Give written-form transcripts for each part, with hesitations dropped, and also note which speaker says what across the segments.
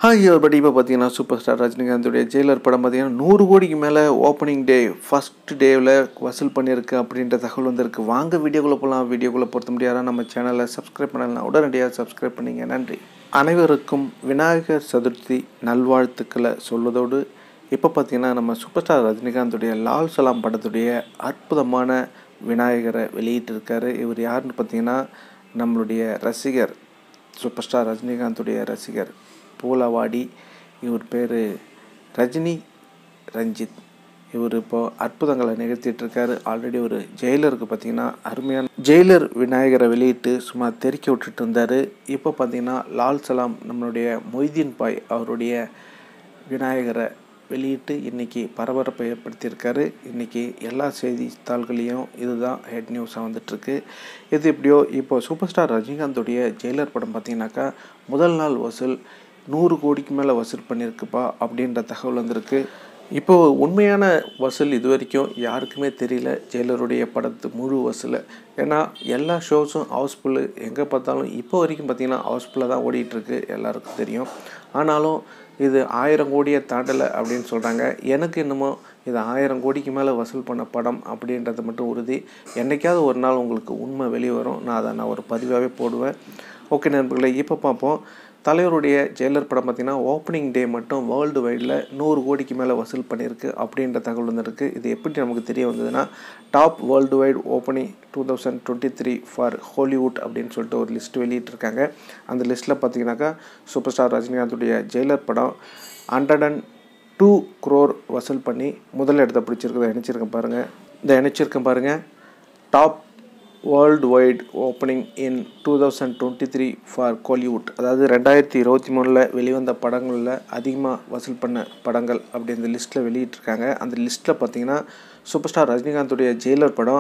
Speaker 1: Hi everybody, இப்போ பார்த்தீங்கன்னா super star ரஜினிகாந்துடைய ஜெயிலர் படம் பார்த்தீங்கன்னா 100 கோடிக்கு மேலே ஓப்பனிங் டே ஃபஸ்ட் டேவில் வசூல் பண்ணியிருக்கு அப்படின்ற தகவல் வந்திருக்கு. வாங்க வீடியோக்குள்ளே போகலாம். வீடியோக்குள்ளே பொறுத்த முடியாத நம்ம சேனலை சப்ஸ்கிரைப் பண்ணலாம். உடனடியாக சப்ஸ்கிரைப் பண்ணிங்க. நன்றி. அனைவருக்கும் விநாயகர் சதுர்த்தி நல்வாழ்த்துக்களை சொல்வதோடு இப்போ பார்த்தீங்கன்னா நம்ம சூப்பர் ஸ்டார் ரஜினிகாந்துடைய லால் சலாம் படத்துடைய அற்புதமான விநாயகரை வெளியிட்டிருக்காரு. இவர் யாருன்னு பார்த்தீங்கன்னா நம்மளுடைய ரசிகர், சூப்பர் ஸ்டார் ரஜினிகாந்துடைய ரசிகர் பூலவாடி. இவர் பேர் ரஜினி ரஞ்சித். இவர் இப்போது அற்புதங்களை நிகழ்த்திட்டுருக்காரு. ஆல்ரெடி ஒரு ஜெயிலருக்கு பார்த்திங்கன்னா அருமையான ஜெயிலர் விநாயகரை வெளியிட்டு சும்மா தெறிக்க விட்டுட்டு இருந்தார். இப்போ பார்த்திங்கன்னா லால் சலாம் நம்மளுடைய மொய்தீன் பாய் அவருடைய விநாயகரை வெளியிட்டு இன்றைக்கி பரபரப்பை ஏற்படுத்தியிருக்காரு. இன்றைக்கி எல்லா செய்தித்தாள்களையும் இதுதான் ஹெட் நியூஸாக வந்துட்டுருக்கு. இது எப்படியோ இப்போ சூப்பர் ஸ்டார் ரஜினிகாந்துடைய ஜெயிலர் படம் பார்த்திங்கனாக்கா முதல் நாள் வசூல் 100 கோடிக்கு மேலே வசூல் பண்ணியிருக்குப்பா அப்படின்ற தகவல் வந்திருக்கு. இப்போது உண்மையான வசூல் இது வரைக்கும் யாருக்குமே தெரியல ஜெயிலருடைய படத்து முழு வசூல். ஏன்னா எல்லா ஷோஸும் ஹவுஸ்ஃபுல்லு, எங்கே பார்த்தாலும் இப்போ வரைக்கும் பார்த்திங்கன்னா ஹவுஸ்ஃபுல்லாக தான் ஓடிட்டுருக்கு, எல்லாருக்கும் தெரியும். ஆனாலும் இது 1000 கோடியை தாண்டலை அப்படின்னு சொல்கிறாங்க. எனக்கு என்னமோ இது 1000 கோடிக்கு மேலே வசூல் பண்ண படம் அப்படின்றது மட்டும் உறுதி. என்றைக்காவது ஒரு நாள் உங்களுக்கு உண்மை வெளியே வரும். நான் ஒரு பதிவாகவே போடுவேன். ஓகே நண்பர்களே, இப்போ பார்ப்போம். தலைவருடைய ஜெயிலர் படம் பார்த்திங்கன்னா ஓப்பனிங் டே மட்டும் வேர்ல்டு வைடில் 100 கோடிக்கு மேலே வசூல் பண்ணியிருக்கு அப்படின்ற தகவல் வந்துருக்கு. இது எப்படி நமக்கு தெரிய வந்ததுன்னா top world wide opening 2023 for Hollywood அப்படின்னு சொல்லிட்டு ஒரு லிஸ்ட் வெளியிட்டிருக்காங்க. அந்த லிஸ்ட்டில் பார்த்திங்கனாக்கா சூப்பர் ஸ்டார் ரஜினிகாந்துடைய ஜெயிலர் படம் 102 crore வசூல் பண்ணி முதல் இடத்தை பிடிச்சிருக்கிறத இணைச்சிருக்கேன் பாருங்கள். Top world wide opening in 2023 for Kollywood, அதாவது 2023 வெளிவந்த படங்களில் அதிகமாக வசூல் பண்ண படங்கள் அப்படி அந்த லிஸ்ட்டில் வெளியிட்டிருக்காங்க. அந்த லிஸ்ட்டில் பார்த்திங்கன்னா சூப்பர் ஸ்டார் ரஜினிகாந்துடைய ஜெயிலர் படம்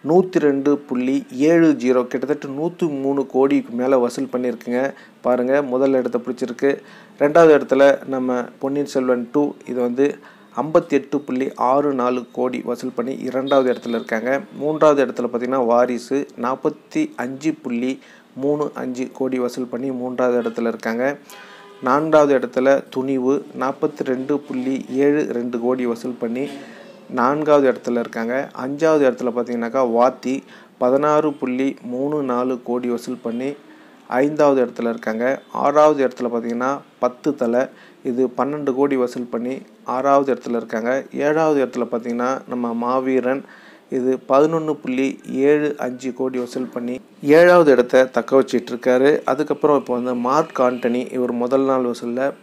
Speaker 1: 102.70 கிட்டத்தட்ட 103 கோடிக்கு மேலே வசூல் பண்ணியிருக்குங்க. பாருங்கள், முதல் இடத்தை பிடிச்சிருக்கு. ரெண்டாவது இடத்துல நம்ம பொன்னியின் செல்வன் 2, இது வந்து 58.64 கோடி வசூல் பண்ணி இரண்டாவது இடத்துல இருக்காங்க. மூன்றாவது இடத்துல பார்த்திங்கன்னா வாரிசு 45.35 கோடி வசூல் பண்ணி மூன்றாவது இடத்துல இருக்காங்க. நான்காவது இடத்துல துணிவு 42.72 கோடி வசூல் பண்ணி நான்காவது இடத்துல இருக்காங்க. அஞ்சாவது இடத்துல பார்த்திங்கனாக்கா வாத்தி 16.34 கோடி வசூல் பண்ணி ஐந்தாவது இடத்துல இருக்காங்க. ஆறாவது இடத்துல பார்த்திங்கன்னா 10 தலை, இது 12 கோடி வசூல் பண்ணி ஆறாவது இடத்துல இருக்காங்க. ஏழாவது இடத்துல பார்த்திங்கன்னா நம்ம மாவீரன், இது 11.75 கோடி வசூல் பண்ணி ஏழாவது இடத்த தக்க வச்சிட்ருக்காரு. அதுக்கப்புறம் இப்போ வந்து மார்க் ஆண்டனி, இவர் முதல் நாள் வசூலில்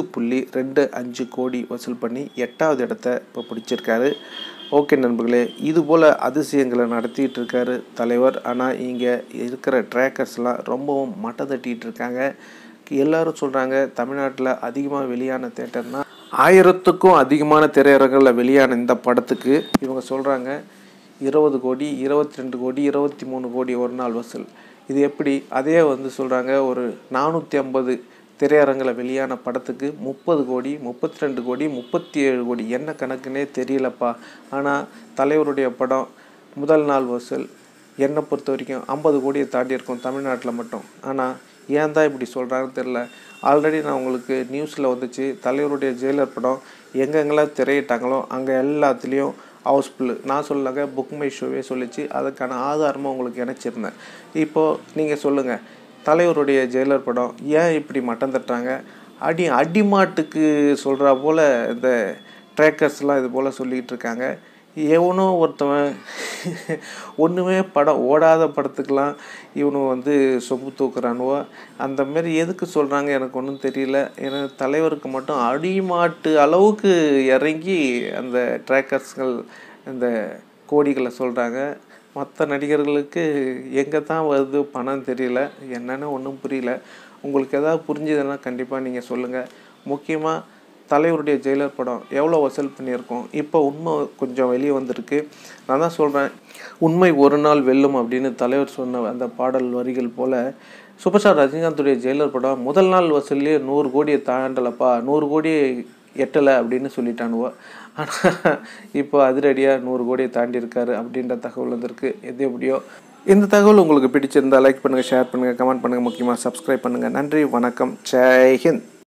Speaker 1: 10.25 கோடி வசூல் பண்ணி எட்டாவது இடத்த இப்போ பிடிச்சிருக்காரு. ஓகே நண்பர்களே, இதுபோல் அதிசயங்களை நடத்திட்டு இருக்காரு தலைவர். ஆனால் இங்கே இருக்கிற ட்ராக்கர்ஸ்லாம் ரொம்பவும் மட்டை தட்டிகிட்டு இருக்காங்க. எல்லோரும் சொல்கிறாங்க தமிழ்நாட்டில் அதிகமாக வெளியான தேட்டர்னால் 1000க்கும் அதிகமான திரையரங்கில் வெளியான இந்த படத்துக்கு இவங்க சொல்கிறாங்க 20 கோடி, 22 கோடி, 23 கோடி ஒரு நாள் வசூல். இது எப்படி? அதே வந்து சொல்கிறாங்க ஒரு 450 திரையரங்கில் வெளியான படத்துக்கு 30 கோடி, 32 கோடி, 37 கோடி, என்ன கணக்குன்னே தெரியலப்பா. ஆனால் தலைவருடைய படம் முதல் நாள் வசூல் என்னை பொறுத்த வரைக்கும் 50 கோடியை தாண்டி இருக்கும் தமிழ்நாட்டில் மட்டும். ஆனால் ஏன் தான் இப்படி சொல்கிறாங்கன்னு தெரில. ஆல்ரெடி நான் உங்களுக்கு நியூஸில் வந்துச்சு, தலைவருடைய ஜெயிலர் படம் எங்கெங்கெல்லாம் திரையிட்டாங்களோ அங்கே எல்லாத்துலேயும் ஹவுஸ்ஃபுல்லு. நான் சொல்லங்க, புக் மை ஷோவே சொல்லிச்சு. அதுக்கான ஆதாரமாக உங்களுக்கு இணைச்சிருந்தேன். இப்போது நீங்கள் சொல்லுங்கள், தலைவருடைய ஜெயிலர் படம் ஏன் இப்படி மட்டம் தட்டுறாங்க? அடிமாட்டுக்கு சொல்கிறா போல் இந்த ட்ராக்கர்ஸ்லாம் இது போல் சொல்லிக்கிட்டு இருக்காங்க. எவனோ ஒருத்தவன் ஒன்றுமே படம் ஓடாத படத்துக்கெலாம் இவனு வந்து சொம்பு தூக்குறானுவோ. அந்தமாரி எதுக்கு சொல்கிறாங்க எனக்கு ஒன்றும் தெரியல. ஏன்னா தலைவருக்கு மட்டும் அடிமாட்டு அளவுக்கு இறங்கி அந்த ட்ராக்கர்ஸ்கள் இந்த கோடிகளை சொல்கிறாங்க. மற்ற நடிகர்களுக்கு எங்கே தான் வருது பணம் தெரியல, என்னென்னு ஒன்றும் புரியல. உங்களுக்கு எதாவது புரிஞ்சுதுன்னா கண்டிப்பாக நீங்கள் சொல்லுங்கள். முக்கியமாக தலைவருடைய ஜெயிலர் படம் எவ்வளோ வசூல் பண்ணியிருக்கோம், இப்போ உண்மை கொஞ்சம் வெளியே வந்திருக்கு. நான் தான் சொல்கிறேன், உண்மை ஒரு நாள் வெல்லும் அப்படின்னு தலைவர் சொன்ன அந்த பாடல் வரிகள் போல் சூப்பர் ஸ்டார் ரஜினிகாந்துடைய ஜெயிலர் படம் முதல் நாள் வசூல்லையே 100 கோடியை தாண்டலப்பா, 100 கோடி எட்டலை அப்படின்னு சொல்லிட்டானுவோ. ஆனால் இப்போ அதிரடியாக 100 கோடியை தாண்டியிருக்காரு அப்படின்ற தகவல் வந்திருக்கு. எது எப்படியோ இந்த தகவல் உங்களுக்கு பிடிச்சிருந்தால் லைக் பண்ணுங்கள், ஷேர் பண்ணுங்கள், கமெண்ட் பண்ணுங்கள், முக்கியமாக சப்ஸ்கிரைப் பண்ணுங்கள். நன்றி, வணக்கம், ஜெய் ஹிந்த்.